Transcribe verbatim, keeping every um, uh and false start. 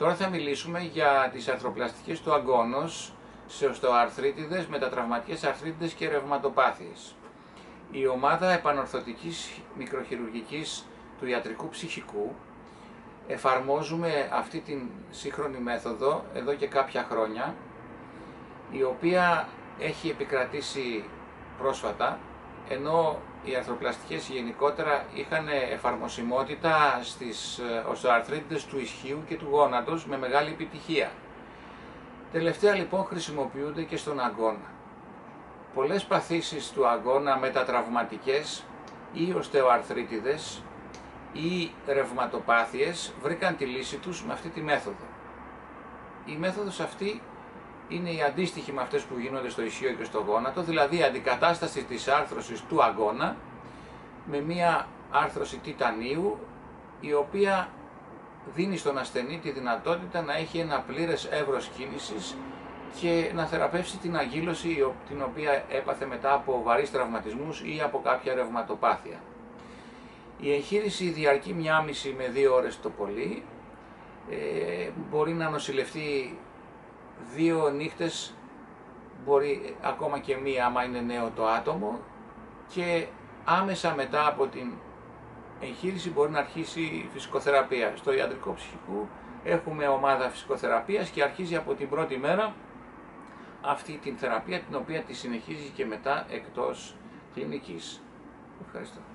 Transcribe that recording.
Τώρα θα μιλήσουμε για τις αρθροπλαστικές του αγκώνος σε οστεοαρθρίτιδες, μετατραυματικές αρθρίτιδες και ρευματοπάθειες. Η ομάδα επανορθωτικής μικροχειρουργικής του ιατρικού ψυχικού εφαρμόζουμε αυτή την σύγχρονη μέθοδο εδώ και κάποια χρόνια, η οποία έχει επικρατήσει πρόσφατα, ενώ οι αρθροπλαστικές γενικότερα είχαν εφαρμοσιμότητα στις οστεοαρθρίτιδες του ισχύου και του γόνατος με μεγάλη επιτυχία. Τελευταία λοιπόν χρησιμοποιούνται και στον αγκώνα. Πολλές παθήσεις του αγκώνα μετατραυματικές ή οστεοαρθρίτιδες ή ρευματοπάθειες βρήκαν τη λύση τους με αυτή τη μέθοδο. Η μέθοδος αυτή είναι η αντίστοιχη με αυτές που γίνονται στο ισχύο και στο γόνατο, δηλαδή η αντικατάσταση της άρθρωσης του αγκώνα με μία άρθρωση τιτανίου, η οποία δίνει στον ασθενή τη δυνατότητα να έχει ένα πλήρες εύρος κίνησης και να θεραπεύσει την αγγείλωση την οποία έπαθε μετά από βαρύς τραυματισμούς ή από κάποια ρευματοπάθεια. Η εγχείρηση διαρκεί μία μισή με δύο ώρες το πολύ, ε, μπορεί να νοσηλευτεί δύο νύχτες, μπορεί ακόμα και μία άμα είναι νέο το άτομο, και άμεσα μετά από την εγχείρηση μπορεί να αρχίσει η φυσικοθεραπεία. Στο ιατρικό ψυχικού έχουμε ομάδα φυσικοθεραπείας και αρχίζει από την πρώτη μέρα αυτή την θεραπεία, την οποία τη συνεχίζει και μετά εκτός κλινικής. Ευχαριστώ.